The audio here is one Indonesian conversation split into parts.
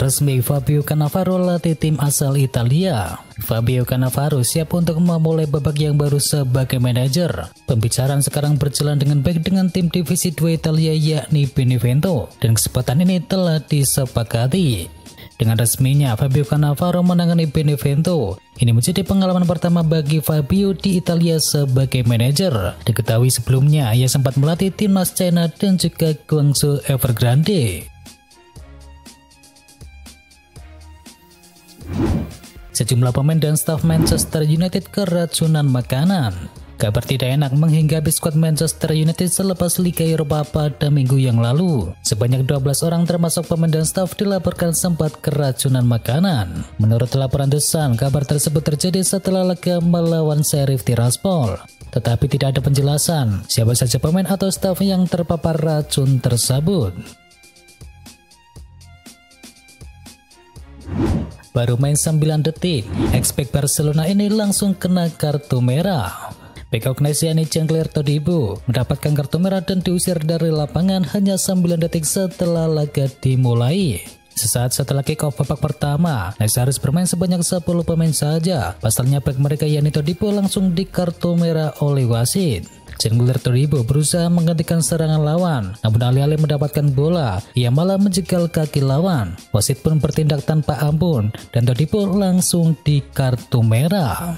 resmi Fabio Cannavaro latih tim asal Italia. Fabio Cannavaro siap untuk memulai babak yang baru sebagai manajer. Pembicaraan sekarang berjalan dengan baik dengan tim divisi 2 Italia yakni Benevento, dan kesempatan ini telah disepakati. Dengan resminya Fabio Cannavaro menangani Benevento, ini menjadi pengalaman pertama bagi Fabio di Italia sebagai manajer. Diketahui sebelumnya ia sempat melatih timnas China dan juga Guangzhou Evergrande. Sejumlah pemain dan staf Manchester United keracunan makanan. Kabar tidak enak menghinggapi skuad Manchester United selepas Liga Eropa pada minggu yang lalu. Sebanyak 12 orang termasuk pemain dan staf dilaporkan sempat keracunan makanan. Menurut laporan The Sun, kabar tersebut terjadi setelah laga melawan Sheriff Tiraspol. Tetapi tidak ada penjelasan siapa saja pemain atau staf yang terpapar racun tersebut. Baru main 9 detik, ex-bek Barcelona ini langsung kena kartu merah. Bek Ognesiani Jean-Claire Todibo mendapatkan kartu merah dan diusir dari lapangan hanya 9 detik setelah laga dimulai. Sesaat setelah kick-off babak pertama, Nice harus bermain sebanyak 10 pemain saja. Pasalnya bek mereka yakni Todibo langsung di kartu merah oleh wasit. Jean-Claire Todibo berusaha menggantikan serangan lawan, namun alih-alih mendapatkan bola, ia malah menjegal kaki lawan. Wasit pun bertindak tanpa ampun, dan Todibo langsung di kartu merah.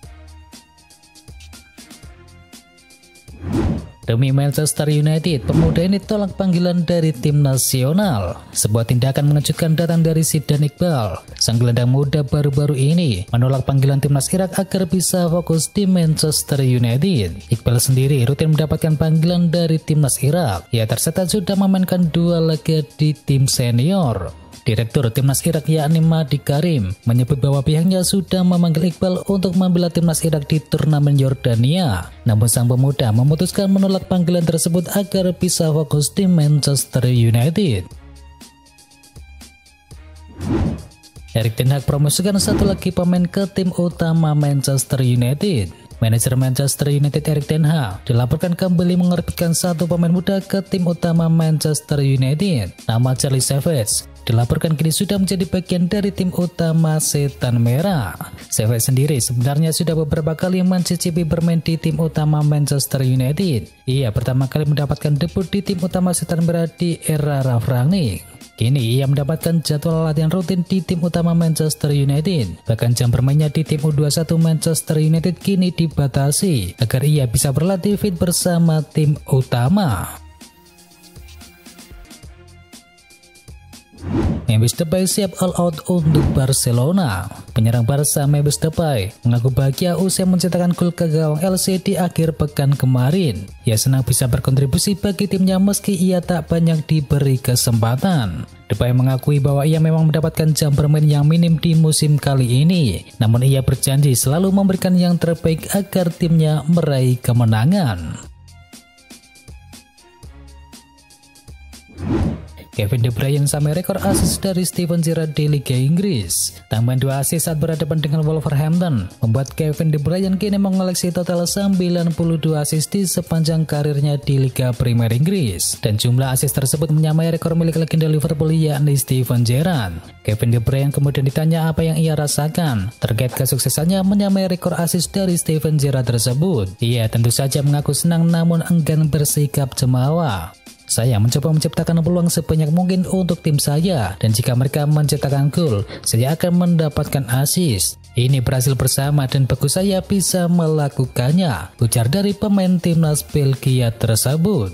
Demi Manchester United, pemuda ini tolak panggilan dari tim nasional. Sebuah tindakan mengejutkan datang dari Zidane Iqbal. Sang gelandang muda baru-baru ini menolak panggilan timnas Irak agar bisa fokus di Manchester United. Iqbal sendiri rutin mendapatkan panggilan dari timnas Irak. Ia tercatat sudah memainkan 2 laga di tim senior. Direktur timnas Irak yakni Mahdi Karim menyebut bahwa pihaknya sudah memanggil Iqbal untuk membela timnas Irak di turnamen Yordania. Namun sang pemuda memutuskan menolak panggilan tersebut agar bisa fokus di Manchester United. Erik ten Hag promosikan satu lagi pemain ke tim utama Manchester United. Manajer Manchester United Erik ten Hag dilaporkan kembali mengorbitkan satu pemain muda ke tim utama Manchester United. Nama Charlie Savage dilaporkan kini sudah menjadi bagian dari tim utama Setan Merah. Savage sendiri sebenarnya sudah beberapa kali mencicipi bermain di tim utama Manchester United. Ia pertama kali mendapatkan debut di tim utama Setan Merah di era Ralf Rangnick. Kini ia mendapatkan jadwal latihan rutin di tim utama Manchester United. Bahkan jam bermainnya di tim U21 Manchester United kini dibatasi agar ia bisa berlatih fit bersama tim utama. Memphis Depay siap all out untuk Barcelona. Penyerang Barca Memphis Depay mengaku bahagia usai mencetakkan gol ke gawang LC di akhir pekan kemarin. Ia senang bisa berkontribusi bagi timnya meski ia tak banyak diberi kesempatan. Depay mengakui bahwa ia memang mendapatkan jam bermain yang minim di musim kali ini. Namun ia berjanji selalu memberikan yang terbaik agar timnya meraih kemenangan. Kevin De Bruyne sampai rekor assist dari Steven Gerrard di Liga Inggris. Tambahan 2 assist saat berhadapan dengan Wolverhampton membuat Kevin De Bruyne kini mengoleksi total 92 assist di sepanjang karirnya di Liga Premier Inggris. Dan jumlah assist tersebut menyamai rekor milik legenda Liverpool yakni Steven Gerrard. Kevin De Bruyne kemudian ditanya apa yang ia rasakan terkait kesuksesannya menyamai rekor assist dari Steven Gerrard tersebut. Ia tentu saja mengaku senang namun enggan bersikap cemawa. Saya mencoba menciptakan peluang sebanyak mungkin untuk tim saya, dan jika mereka menciptakan gol, saya akan mendapatkan assist. Ini berhasil bersama dan bagus saya bisa melakukannya, ujar dari pemain timnas Belgia tersebut.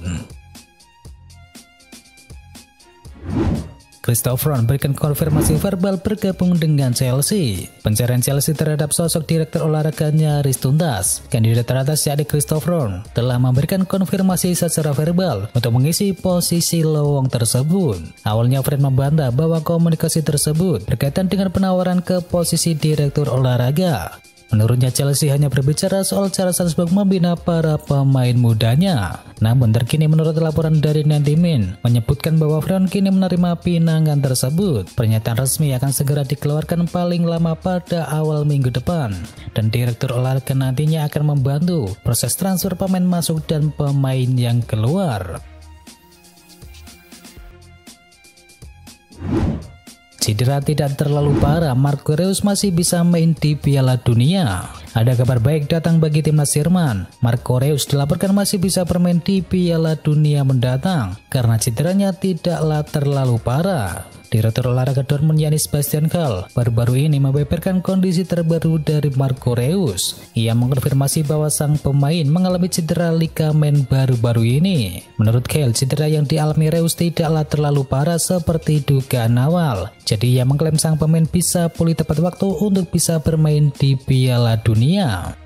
Christopher berikan konfirmasi verbal bergabung dengan Chelsea. Pencarian Chelsea terhadap sosok direktur olahraga nyaris tuntas. Kandidat teratas yakni Christopher telah memberikan konfirmasi secara verbal untuk mengisi posisi lowong tersebut. Awalnya Fred membantah bahwa komunikasi tersebut berkaitan dengan penawaran ke posisi direktur olahraga. Menurutnya Chelsea hanya berbicara soal cara Salzburg membina para pemain mudanya. Namun terkini menurut laporan dari Nandy Min menyebutkan bahwa Fred kini menerima pinangan tersebut. Pernyataan resmi akan segera dikeluarkan paling lama pada awal minggu depan. Dan direktur olahraga nantinya akan membantu proses transfer pemain masuk dan pemain yang keluar. Cedera tidak terlalu parah, Marco Reus masih bisa main di Piala Dunia. Ada kabar baik datang bagi timnas Jerman. Marco Reus dilaporkan masih bisa bermain di Piala Dunia mendatang karena cederanya tidaklah terlalu parah. Direktur olahraga Dortmund Yannis Sebastian Kehl baru-baru ini membeberkan kondisi terbaru dari Marco Reus. Ia mengkonfirmasi bahwa sang pemain mengalami cedera ligamen baru-baru ini. Menurut Kehl, cedera yang dialami Reus tidaklah terlalu parah seperti dugaan awal. Jadi ia mengklaim sang pemain bisa pulih tepat waktu untuk bisa bermain di Piala Dunia.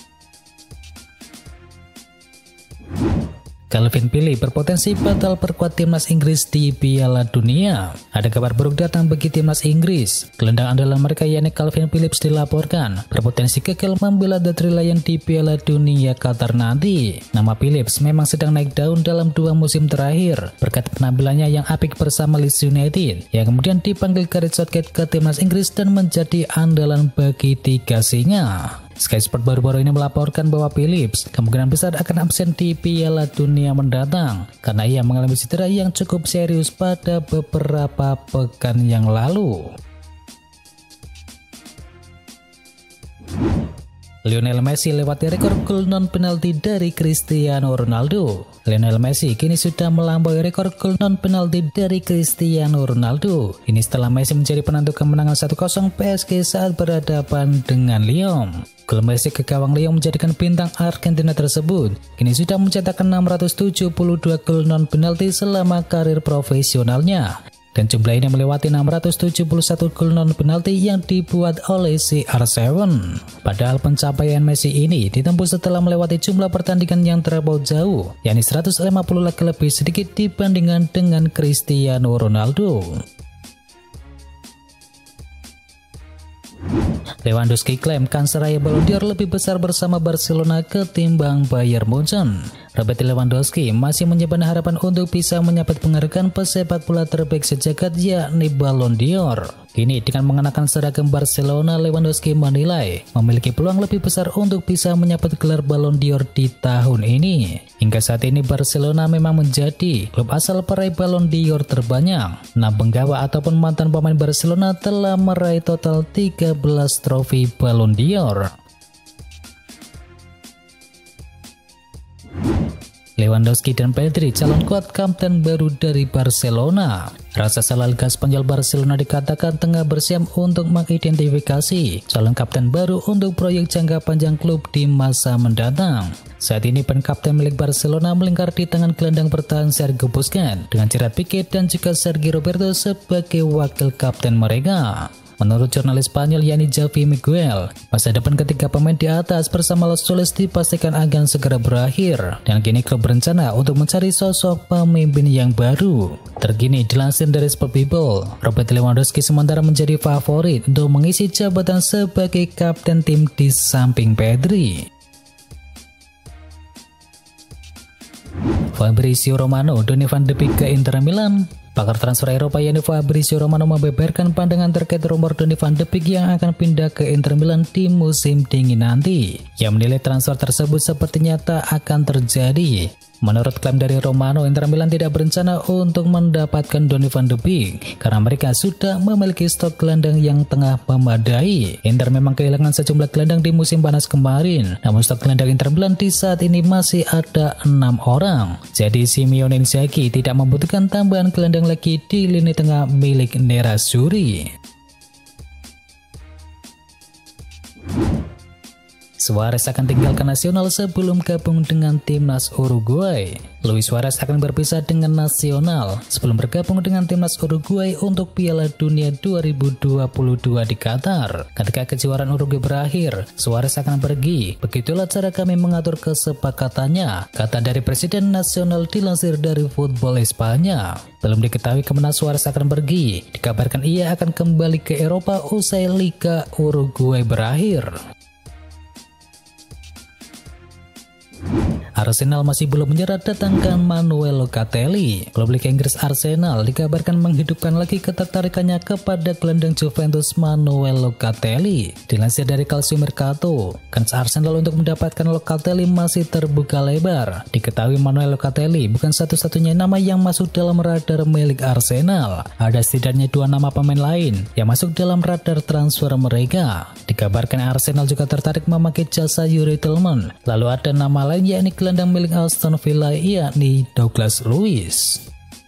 Calvin Phillips berpotensi batal perkuat timnas Inggris di Piala Dunia. Ada kabar buruk datang bagi timnas Inggris. Gelandang andalan mereka yakni Calvin Phillips dilaporkan berpotensi gagal membela The Three Lions di Piala Dunia Qatar nanti. Nama Phillips memang sedang naik daun dalam 2 musim terakhir berkat penampilannya yang apik bersama Leeds United, yang kemudian dipanggil Gareth Southgate ke timnas Inggris dan menjadi andalan bagi 3 singa. Sky Sport baru-baru ini melaporkan bahwa Phillips kemungkinan besar akan absen di Piala Dunia mendatang karena ia mengalami cedera yang cukup serius pada beberapa pekan yang lalu. Lionel Messi lewati rekor gol non penalti dari Cristiano Ronaldo. Lionel Messi kini sudah melampaui rekor gol non penalti dari Cristiano Ronaldo. Ini setelah Messi menjadi penentu kemenangan 1-0 PSG saat berhadapan dengan Lyon. Gol Messi ke gawang Lyon menjadikan bintang Argentina tersebut kini sudah mencetakkan 672 gol non penalti selama karir profesionalnya. Dan jumlah ini melewati 671 gol non penalti yang dibuat oleh CR7. Padahal pencapaian Messi ini ditempuh setelah melewati jumlah pertandingan yang terlampau jauh, yakni 150 laga lebih sedikit dibandingkan dengan Cristiano Ronaldo. Lewandowski klaim kans raih Ballon d'Or lebih besar bersama Barcelona ketimbang Bayern Munchen. Robert Lewandowski masih menyimpan harapan untuk bisa menyabet penghargaan pesepak bola terbaik sejagat yakni Ballon d'Or. Kini dengan mengenakan seragam Barcelona, Lewandowski menilai memiliki peluang lebih besar untuk bisa menyabet gelar Ballon d'Or di tahun ini. Hingga saat ini Barcelona memang menjadi klub asal peraih Ballon d'Or terbanyak. 6 penggawa ataupun mantan pemain Barcelona telah meraih total 13 trofi Ballon d'Or. Lewandowski dan Pedri calon kuat kapten baru dari Barcelona. Raksasa La Liga Spanyol Barcelona dikatakan tengah bersiap untuk mengidentifikasi calon kapten baru untuk proyek jangka panjang klub di masa mendatang. Saat ini pen kapten milik Barcelona melingkar di tangan gelandang bertahan Sergio Busquets dengan Gerard Piqué dan juga Sergio Roberto sebagai wakil kapten mereka. Menurut jurnalis Spanyol yakni Javi Miguel, masa depan ketiga pemain di atas bersama Los Soles dipastikan akan segera berakhir dan kini klub berencana untuk mencari sosok pemimpin yang baru. Terkini dilansir dari Sport People, Robert Lewandowski sementara menjadi favorit untuk mengisi jabatan sebagai kapten tim di samping Pedri. Fabrizio Romano, Donny van de Beek ke Inter Milan. Pakar transfer Eropa yakni Fabrizio Romano membeberkan pandangan terkait rumor Donny van de Beek yang akan pindah ke Inter Milan di musim dingin nanti. Yang menilai transfer tersebut sepertinya tak akan terjadi. Menurut klaim dari Romano, Inter Milan tidak berencana untuk mendapatkan Donny van de Beek karena mereka sudah memiliki stok gelandang yang tengah memadai. Inter memang kehilangan sejumlah gelandang di musim panas kemarin, namun stok gelandang Inter Milan di saat ini masih ada 6 orang. Jadi Simone Inzaghi tidak membutuhkan tambahan gelandang lagi di lini tengah milik Nerazzurri. Suarez akan tinggalkan nasional sebelum gabung dengan timnas Uruguay. Luis Suarez akan berpisah dengan nasional sebelum bergabung dengan timnas Uruguay untuk Piala Dunia 2022 di Qatar. Ketika kejuaraan Uruguay berakhir, Suarez akan pergi. Begitulah cara kami mengatur kesepakatannya, kata dari Presiden Nasional dilansir dari Football Espanya. Belum diketahui kemana Suarez akan pergi. Dikabarkan ia akan kembali ke Eropa usai Liga Uruguay berakhir. Arsenal masih belum menyerah datangkan Manuel Locatelli. Klub Liga Inggris Arsenal dikabarkan menghidupkan lagi ketertarikannya kepada gelandang Juventus Manuel Locatelli. Dilansir dari Calcio Mercato, kans Arsenal untuk mendapatkan Locatelli masih terbuka lebar. Diketahui Manuel Locatelli bukan satu-satunya nama yang masuk dalam radar milik Arsenal. Ada setidaknya 2 nama pemain lain yang masuk dalam radar transfer mereka. Dikabarkan Arsenal juga tertarik memakai jasa Yuri Tillman. Lalu ada nama lain yakni gelandang milik Aston Villa yakni Douglas Luiz.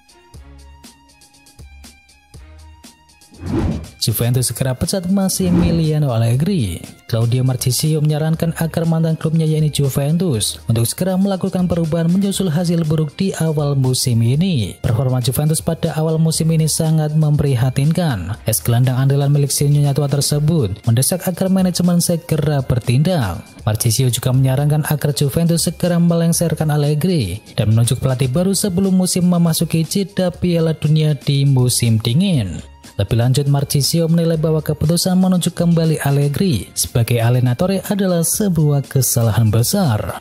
Juventus segera pecat Massimiliano Allegri. Claudio Marchisio menyarankan agar mantan klubnya yakni Juventus untuk segera melakukan perubahan menyusul hasil buruk di awal musim ini. Performa Juventus pada awal musim ini sangat memprihatinkan. Gelandang andalan milik Sinyonya tua tersebut mendesak agar manajemen segera bertindak. Marchisio juga menyarankan agar Juventus segera melengsarkan Allegri dan menunjuk pelatih baru sebelum musim memasuki jeda Piala Dunia di musim dingin. Lebih lanjut, Marchisio menilai bahwa keputusan menunjuk kembali Allegri sebagai allenatore adalah sebuah kesalahan besar.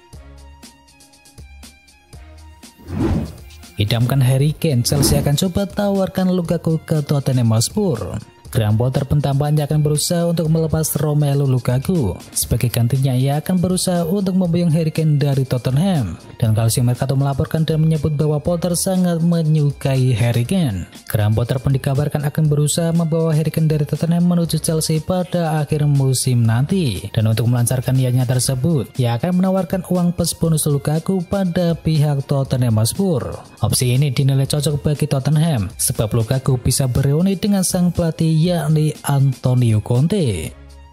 Idamkan Harry Kane, Chelsea akan coba tawarkan Lukaku ke Tottenham Hotspur. Graham Potter pentambahannya akan berusaha untuk melepas Romelu Lukaku. Sebagai gantinya, ia akan berusaha untuk memboyong Harry Kane dari Tottenham. Dan Calcio Mercato melaporkan dan menyebut bahwa Potter sangat menyukai Harry Kane. Graham Potter pun dikabarkan akan berusaha membawa Harry Kane dari Tottenham menuju Chelsea pada akhir musim nanti. Dan untuk melancarkan niatnya tersebut, ia akan menawarkan uang plus bonus Lukaku pada pihak Tottenham Hotspur. Opsi ini dinilai cocok bagi Tottenham, sebab Lukaku bisa bereuni dengan sang pelatih yakni Antonio Conte.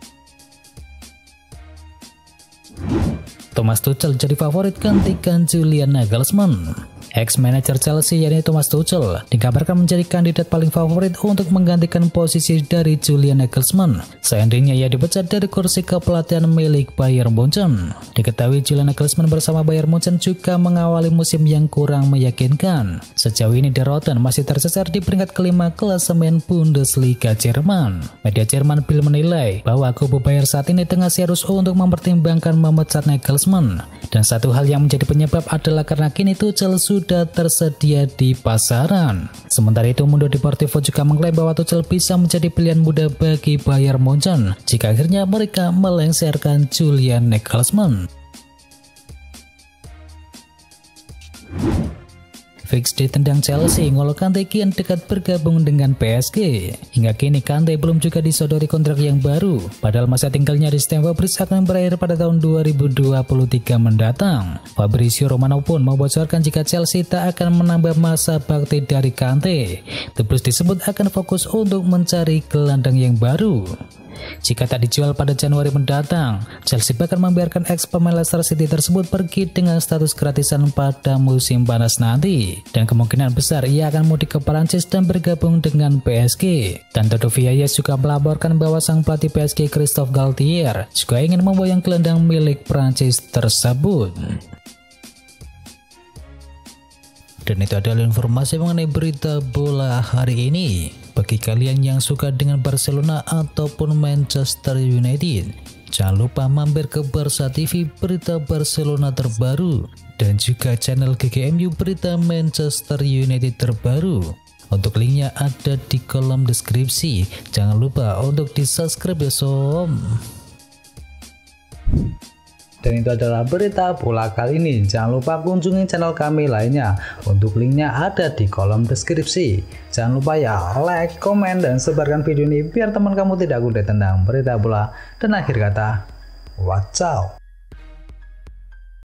Thomas Tuchel jadi favorit gantikan Julian Nagelsmann. Ex-manajer Chelsea yakni Thomas Tuchel dikabarkan menjadi kandidat paling favorit untuk menggantikan posisi dari Julian Nagelsmann seandainya ia dipecat dari kursi kepelatihan milik Bayern Munchen. Diketahui Julian Nagelsmann bersama Bayern Munchen juga mengawali musim yang kurang meyakinkan. Sejauh ini The Roten masih tersesat di peringkat kelima klasemen Bundesliga Jerman. Media Jerman Bild menilai bahwa kubu Bayern saat ini tengah serius untuk mempertimbangkan memecat Nagelsmann. Dan satu hal yang menjadi penyebab adalah karena kini Tuchel sudah tersedia di pasaran. Sementara itu, Mundo Deportivo juga mengklaim bahwa Tuchel bisa menjadi pilihan muda bagi Bayern Munchen jika akhirnya mereka melengsarkan Julian Nagelsmann. Fix ditendang Chelsea, N'Golo Kante kian dekat bergabung dengan PSG. Hingga kini Kante belum juga disodori kontrak yang baru, padahal masa tinggalnya di Stamford Bridge akan berakhir pada tahun 2023 mendatang. Fabrizio Romano pun membocorkan jika Chelsea tak akan menambah masa bakti dari Kante. The Blues disebut akan fokus untuk mencari gelandang yang baru. Jika tak dijual pada Januari mendatang, Chelsea bakal membiarkan ex-pemain Leicester City tersebut pergi dengan status gratisan pada musim panas nanti. Dan kemungkinan besar ia akan mudik ke Perancis dan bergabung dengan PSG. Dan Toto Vieyes juga melaporkan bahwa sang pelatih PSG Christophe Galtier juga ingin memboyong gelandang milik Perancis tersebut. Dan itu adalah informasi mengenai berita bola hari ini. Bagi kalian yang suka dengan Barcelona ataupun Manchester United, jangan lupa mampir ke Barca TV berita Barcelona terbaru dan juga channel GGMU berita Manchester United terbaru. Untuk linknya ada di kolom deskripsi. Jangan lupa untuk di subscribe ya sob. Dan itu adalah berita bola kali ini. Jangan lupa kunjungi channel kami lainnya. Untuk linknya ada di kolom deskripsi. Jangan lupa ya like, komen, dan sebarkan video ini biar teman kamu tidak kudet tentang berita bola. Dan akhir kata, wacau.